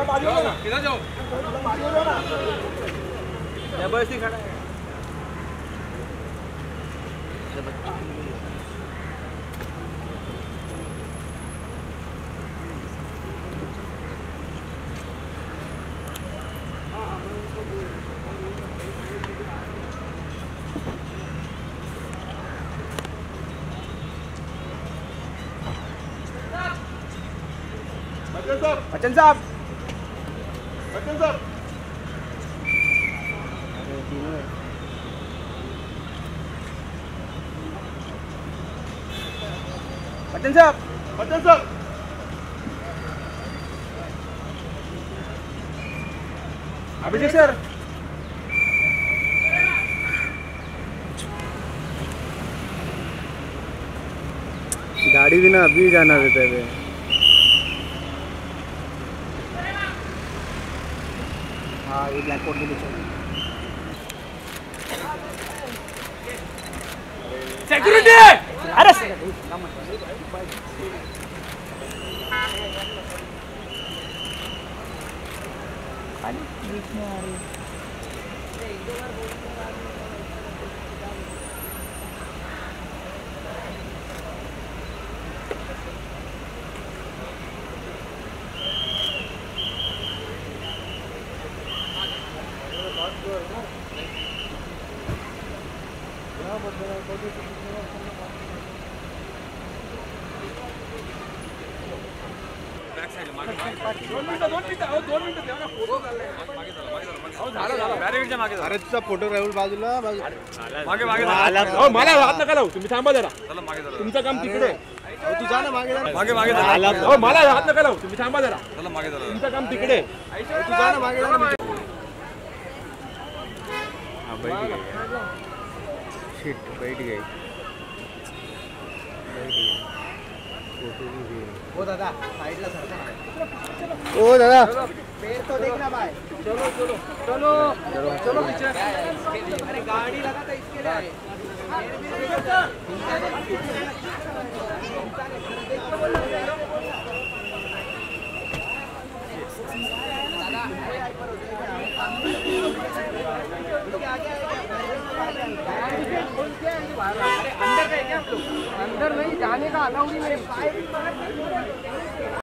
किधर जाओ? जबरदस्ती खड़ा है। बच्चन साहब बच्चन साहब बच्चन साहब बच्चन साहब अभिषेक सर गाड़ी भी ना अभी जाना देते हैं। हाँ ये ब्लैक कोट भी सिक्योरिटी अरे खाली बीच में आ रही है। अरे तुझा फोटो राहुल बाजूला मागे मागे मला हात नका लावू तुम्ही थांबा जरा तुमचं काम तिकडे तू जा ना मागे मागे मागे मला हात नका लावू तुम्ही थांबा जरा चला मागे चला तुमचं काम तिकडे तू जा ना मागे शिट बैठ गई ओ दादा साइडला सरका ओ दादा पैर तो देखना भाई चलो चलो चलो चलो पीछे अरे गाड़ी लगा था इसके लिए अंदर नहीं जाने का अलाउड नहीं है।